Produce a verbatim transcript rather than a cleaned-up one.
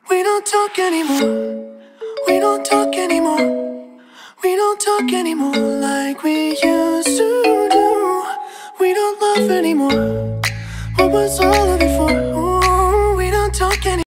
We don't talk anymore. We don't talk anymore. We don't talk anymore like we used to do. We don't love anymore. What was all